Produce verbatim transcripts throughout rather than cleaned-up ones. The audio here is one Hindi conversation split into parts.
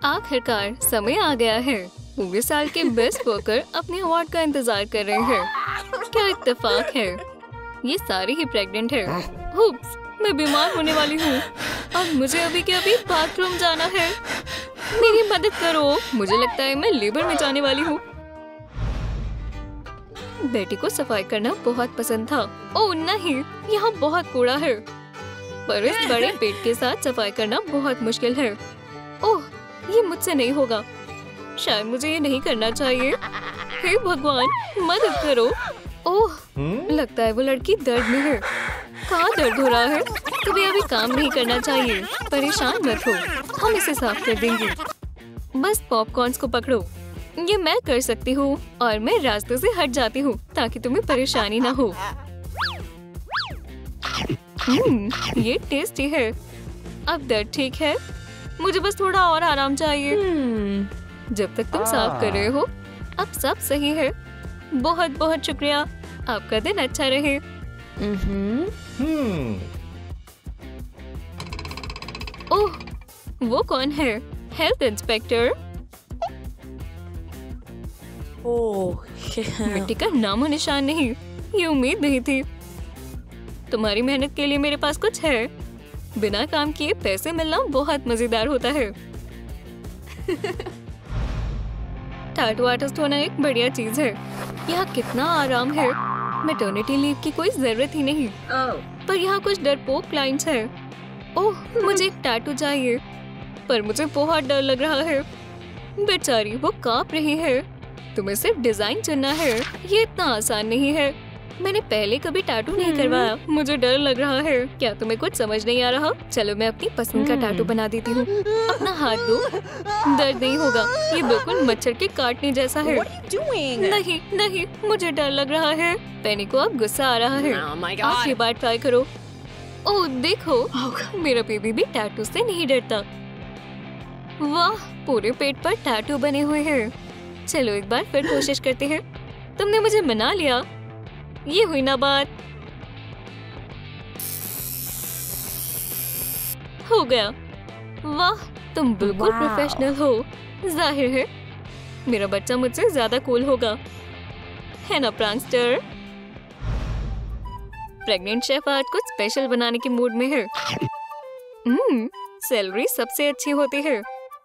आखिरकार समय आ गया है। पूरे साल के बेस्ट वर्कर अपने अवार्ड का इंतजार कर रहे हैं। क्या इत्तेफाक है, ये सारे ही प्रेग्नेंट है। हुप्स, मैं बीमार होने वाली हूँ और मुझे अभी के अभी बाथरूम जाना है। मेरी मदद करो, मुझे लगता है मैं लेबर में जाने वाली हूँ। बेटी को सफाई करना बहुत पसंद था। ओह नहीं, यहाँ बहुत कूड़ा है। पर इस बड़े पेट के साथ सफाई करना बहुत मुश्किल है। ओह, ये मुझसे नहीं होगा। शायद मुझे ये नहीं करना चाहिए। हे भगवान, मदद करो। ओह, लगता है वो लड़की दर्द में है। कहाँ दर्द हो रहा है? कभी अभी काम नहीं करना चाहिए। परेशान मत हो, हम इसे साफ कर देंगे। बस पॉपकॉर्न्स को पकड़ो। ये मैं कर सकती हूँ और मैं रास्ते से हट जाती हूँ ताकि तुम्हें परेशानी ना हो। हम्म, ये टेस्टी है। अब दर्द ठीक है। मुझे बस थोड़ा और आराम चाहिए। जब तक तुम साफ कर रहे हो, अब सब सही है। बहुत बहुत शुक्रिया। आपका दिन अच्छा रहे। ओह, वो कौन है? Health inspector. ओह, मिट्टी का नामो निशान नहीं। ये उम्मीद नहीं थी। तुम्हारी मेहनत के लिए मेरे पास कुछ है। बिना काम किए पैसे मिलना बहुत मजेदार होता है। टैटू आर्टिस्ट होना एक बढ़िया चीज है। यहाँ कितना आराम है। मैटरनिटी लीव की कोई जरूरत ही नहीं। पर यहाँ कुछ डरपोक क्लाइंट्स हैं। ओह, मुझे एक टैटू चाहिए, पर मुझे बहुत डर लग रहा है। बेचारी वो कांप रही है। तुम्हें सिर्फ डिजाइन चुनना है। ये इतना आसान नहीं है। मैंने पहले कभी टैटू नहीं करवाया। मुझे डर लग रहा है। क्या तुम्हें कुछ समझ नहीं आ रहा? चलो मैं अपनी पसंद का टैटू बना देती हूँ। अपना हाथ दो। दर्द नहीं होगा। ये बिल्कुल मच्छर के काटने जैसा है। नहीं नहीं, मुझे डर लग रहा है। पेनी को अब गुस्सा आ रहा है। आखिरी बार ट्राई करो। ओह देखो, मेरा बेबी भी टैटू से नहीं डरता। वाह, पूरे पेट पर टैटू बने हुए हैं। चलो एक बार फिर कोशिश करते हैं। तुमने मुझे मना लिया। ये हुई ना बात। हो गया। वाह, तुम बिल्कुल प्रोफेशनल हो। जाहिर है मेरा बच्चा मुझसे ज्यादा कूल होगा, है ना प्रैंकस्टर? प्रेग्नेंट शेफ आज कुछ स्पेशल बनाने के मूड में है। हम्म, सैलरी सबसे अच्छी होती है।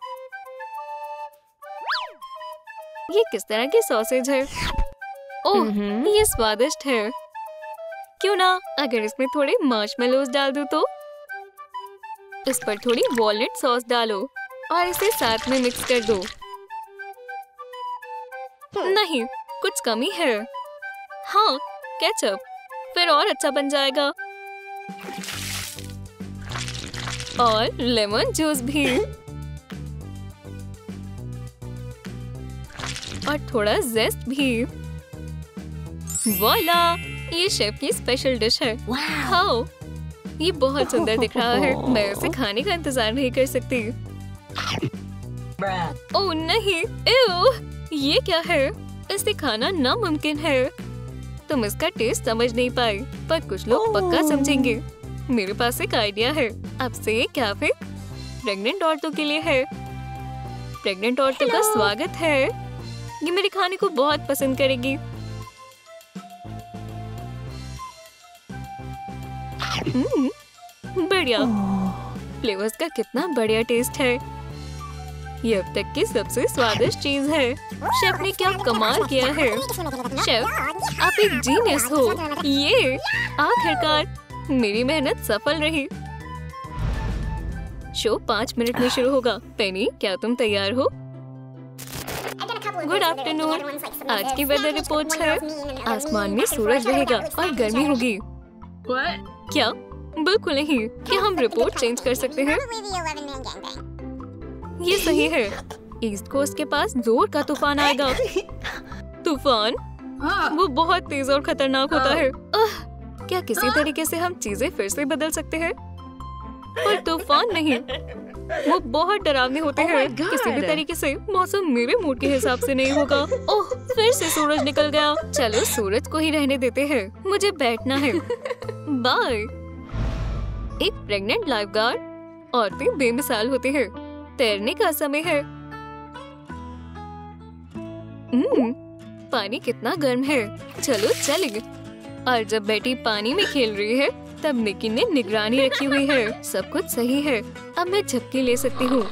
ये किस तरह की सॉसेज है? ओह, ये स्वादिष्ट है। क्यों ना अगर इसमें थोड़े मार्शमेलोज डाल दूं तो? इस पर थोड़ी वॉलनट सॉस डालो और इसे साथ में मिक्स कर दो। नहीं, कुछ कमी है। हाँ, केचप, फिर और अच्छा बन जाएगा। और लेमन जूस भी। और थोड़ा जेस्ट भी। वॉला, ये शेफ की स्पेशल डिश है। खाओ, ये बहुत सुंदर दिख रहा है। मैं इसे खाने का इंतजार नहीं कर सकती। ओह नहीं, एव, ये क्या है? इसे खाना नामुमकिन है। तुम इसका टेस्ट समझ नहीं पाए, पर कुछ लोग पक्का समझेंगे। मेरे पास एक आइडिया है। अब से ये कैफे प्रेग्नेंट औरतों के लिए है। प्रेग्नेंट औरतों का स्वागत है। ये मेरे खाने को बहुत पसंद करेगी। हम्म, बढ़िया। फ्लेवर्स का कितना बढ़िया टेस्ट है। ये अब तक की सबसे स्वादिष्ट चीज है। शेफ ने क्या कमाल किया है। शेफ, आप एक जीनियस हो। ये आखिरकार मेरी मेहनत सफल रही। शो पाँच मिनट में शुरू होगा। पेनी, क्या तुम तैयार हो? Good afternoon. आज की वेदर रिपोर्ट है। आसमान में सूरज रहेगा और गर्मी होगी। क्या? बिल्कुल नहीं। क्या हम रिपोर्ट चेंज कर सकते हैं? ये सही है। ईस्ट कोस्ट के पास जोर का तूफान आएगा। तूफान? वो बहुत तेज और खतरनाक होता है। आह, क्या किसी तरीके से हम चीजें फिर से बदल सकते हैं? पर तूफान नहीं, वो बहुत डरावने होते हैं। किसी भी तरीके से मौसम मेरे मूड के हिसाब से नहीं होगा। ओह, फिर से सूरज निकल गया। चलो सूरज को ही रहने देते हैं। मुझे बैठना है। बाय। एक प्रेग्नेंट लाइफगार्ड। औरतें बेमिसाल होती हैं। तैरने का समय है। हम्म, पानी कितना गर्म है। चलो चलेंगे। और जब बेटी पानी में खेल रही है तब निकी ने निगरानी रखी हुई है। सब कुछ सही है। अब मैं झपकी ले सकती हूँ।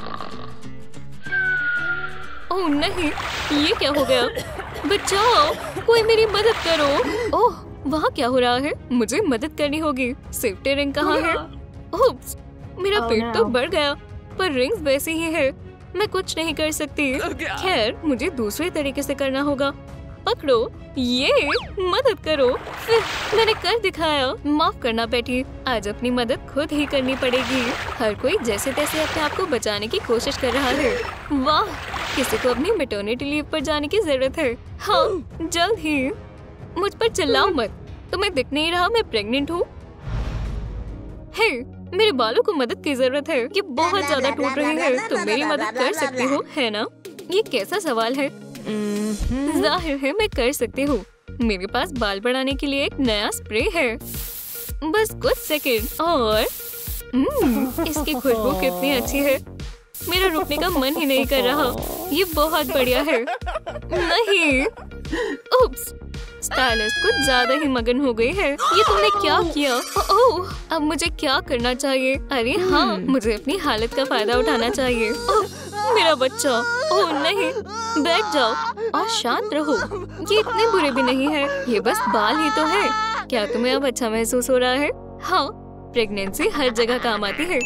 ओह नहीं, ये क्या हो गया? बचाओ, कोई मेरी मदद करो। ओह, वहाँ क्या हो रहा है? मुझे मदद करनी होगी। सेफ्टी रिंग कहाँ है? ओप्स, मेरा Oh, पेट no. तो बढ़ गया, पर रिंग्स वैसी ही है। मैं कुछ नहीं कर सकती। खैर, मुझे दूसरे तरीके से करना होगा। पकड़ो, ये मदद करो। मैंने कर दिखाया। माफ करना बेटी, आज अपनी मदद खुद ही करनी पड़ेगी। हर कोई जैसे तैसे अपने आप को बचाने की कोशिश कर रहा है। वाह, किसी को अपनी मैटरनिटी लीव पर जाने की जरूरत है। हाँ, जल्द ही। मुझ पर चिल्लाओ मत, तुम्हें दिख नहीं रहा मैं प्रेग्नेंट हूँ? हे, मेरे बालों को मदद की जरूरत है। ये बहुत ज्यादा टूट रहे हैं। तुम मेरी मदद कर सकती हो, है ना? ये कैसा सवाल है? जाहिर है मैं कर सकती हूँ। मेरे पास बाल बढ़ाने के लिए एक नया स्प्रे है। बस कुछ सेकंड और हम्म, इसकी खुशबू कितनी अच्छी है। मेरा रुकने का मन ही नहीं कर रहा। ये बहुत बढ़िया है। नहीं, उप्स, स्टाइलिस्ट कुछ ज्यादा ही मगन हो गई है। ये तुमने क्या किया? ओह, अब मुझे क्या करना चाहिए? अरे हाँ, मुझे अपनी हालत का फायदा उठाना चाहिए। ओह, मेरा बच्चा। ओह नहीं, बैठ जाओ और शांत रहो। ये इतने बुरे भी नहीं है, ये बस बाल ही तो है। क्या तुम्हें अब अच्छा महसूस हो रहा है? हाँ, प्रेगनेंसी हर जगह काम आती है।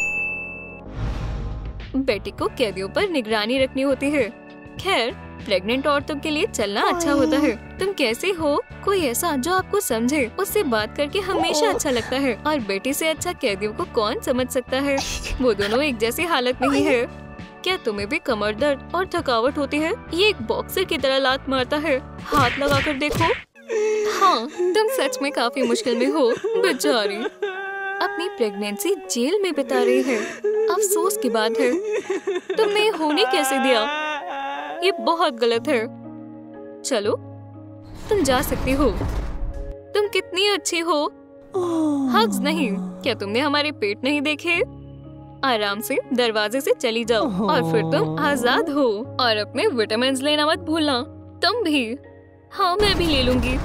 बेटी को कैदियों पर निगरानी रखनी होती है। खैर, प्रेग्नेंट औरतों के लिए चलना अच्छा होता है। तुम कैसे हो? कोई ऐसा जो आपको समझे, उससे बात करके हमेशा अच्छा लगता है। और बेटी से अच्छा कैदियों को कौन समझ सकता है? वो दोनों एक जैसी हालत में ही है। क्या तुम्हें भी कमर दर्द और थकावट होती है? ये एक बॉक्सर की तरह लात मारता है। हाथ लगा कर देखो। हाँ, तुम सच में काफी मुश्किल में हो बेचारी। अपनी प्रेगनेंसी जेल में बिता रही है। अफसोस की बात है। तुमने होने कैसे दिया? ये बहुत गलत है। चलो, तुम जा सकती हो। तुम कितनी अच्छी हो। हग्स नहीं। क्या तुमने हमारे पेट नहीं देखे? आराम से दरवाजे से चली जाओ और फिर तुम आजाद हो। और अपने विटामिन्स लेना मत भूलना। तुम भी। हाँ, मैं भी ले लूंगी।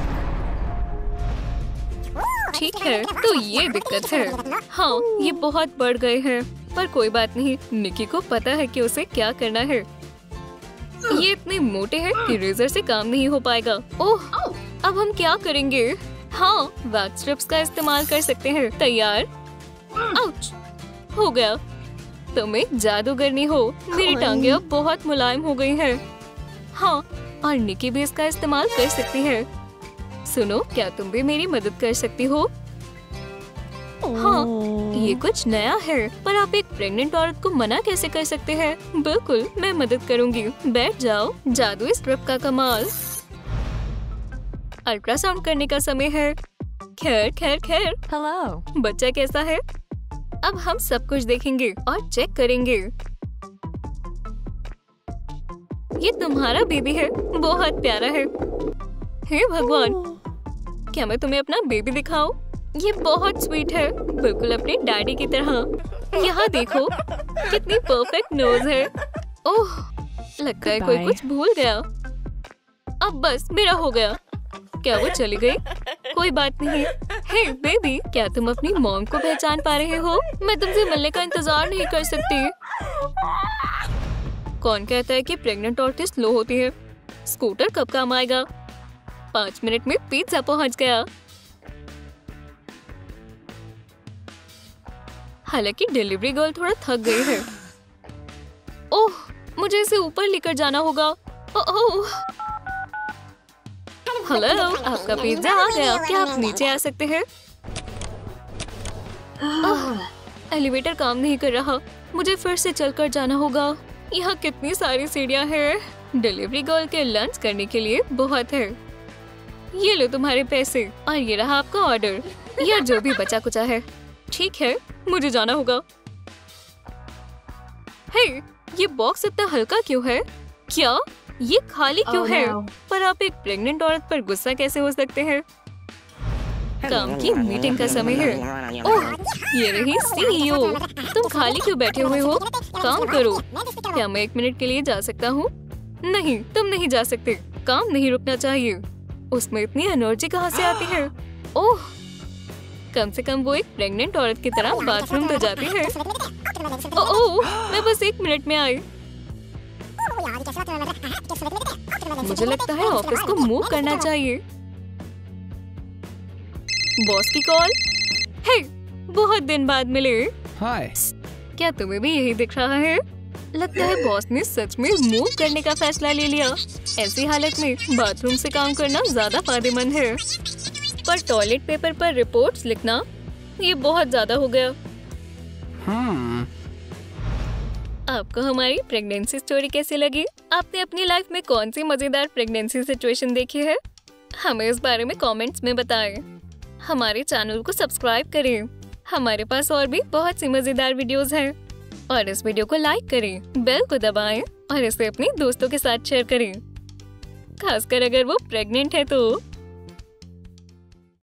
ठीक है, तो ये दिक्कत है। हाँ, ये बहुत बढ़ गए हैं, पर कोई बात नहीं। निकी को पता है कि उसे क्या करना है। ये इतने मोटे हैं कि रेजर से काम नहीं हो पाएगा। ओह, अब हम क्या करेंगे? हाँ, वैक्स स्ट्रिप्स का इस्तेमाल कर सकते हैं। तैयार? आउच! हो गया। तुम एक जादूगरनी हो। मेरी टांगे अब बहुत मुलायम हो गई हैं। हाँ, और निकी भी इसका इस्तेमाल कर सकती है। सुनो, क्या तुम भी मेरी मदद कर सकती हो? हाँ, ये कुछ नया है, पर आप एक प्रेग्नेंट औरत को मना कैसे कर सकते हैं? बिल्कुल, मैं मदद करूंगी। बैठ जाओ। जादुई स्ट्रिप का कमाल। अल्ट्रासाउंड करने का समय है। खैर खैर खैर हेलो। बच्चा कैसा है? अब हम सब कुछ देखेंगे और चेक करेंगे। ये तुम्हारा बेबी है। बहुत प्यारा है। हे भगवान, क्या मैं तुम्हें अपना बेबी दिखाऊं? ये बहुत स्वीट है, बिल्कुल अपने डैडी की तरह। यहाँ देखो, कितनी परफेक्ट नोज है। ओह, लगता है कोई कुछ भूल गया। अब बस मेरा हो गया। क्या वो चली गई? कोई बात नहीं। हे बेबी, क्या तुम अपनी मॉम को पहचान पा रहे हो? मैं तुमसे मिलने का इंतजार नहीं कर सकती। कौन कहता है कि प्रेग्नेंट औरतें स्लो होती है? स्कूटर कब काम आएगा? पाँच मिनट में पिज्जा पहुंच गया। हालांकि डिलीवरी गर्ल थोड़ा थक गई है। ओह, मुझे इसे ऊपर लेकर जाना होगा। ओह, हेलो, आपका पिज्जा आ गया। क्या आप नीचे आ सकते हैं? आह, एलिवेटर काम नहीं कर रहा। मुझे फिर से चलकर जाना होगा। यहाँ कितनी सारी सीढ़ियाँ हैं। डिलीवरी गर्ल के लंच करने के लिए बहुत है। ये लो तुम्हारे पैसे और ये रहा आपका ऑर्डर या जो भी बचा कुचा है। ठीक है, मुझे जाना होगा। हे, ये बॉक्स इतना हल्का क्यों है? क्या ये खाली क्यों Oh, है? no. पर आप एक प्रेग्नेंट औरत पर गुस्सा कैसे हो सकते हैं? काम की मीटिंग का समय है। ओह, ये रही सीईओ। तुम खाली क्यों बैठे हुए हो? काम करो। क्या मैं एक मिनट के लिए जा सकता हूँ? नहीं, तुम नहीं जा सकते। काम नहीं रुकना चाहिए। उसमें इतनी एनर्जी कहाँ से आती है? ओह, कम से कम वो एक प्रेग्नेंट औरत की तरह बाथरूम तो जाती है। ओह, मैं बस एक मिनट में आई। मुझे लगता है ऑफिस को मूव करना चाहिए। बॉस की कॉल। हे, बहुत दिन बाद मिले। हाय। क्या तुम्हें भी यही दिख रहा है? लगता है बॉस ने सच में मूव करने का फैसला ले लिया। ऐसी हालत में बाथरूम से काम करना ज्यादा फायदेमंद है, पर टॉयलेट पेपर पर रिपोर्ट्स लिखना ये बहुत ज्यादा हो गया। hmm. आपको हमारी प्रेगनेंसी स्टोरी कैसी लगी? आपने अपनी लाइफ में कौन सी मजेदार प्रेगनेंसी सिचुएशन देखी है? हमें इस बारे में कमेंट्स में बताएं। हमारे चैनल को सब्सक्राइब करें। हमारे पास और भी बहुत सी मजेदार वीडियोस हैं। और इस वीडियो को लाइक करें, बेल को दबाएं और इसे अपने दोस्तों के साथ शेयर करें, खासकर अगर वो प्रेग्नेंट है तो।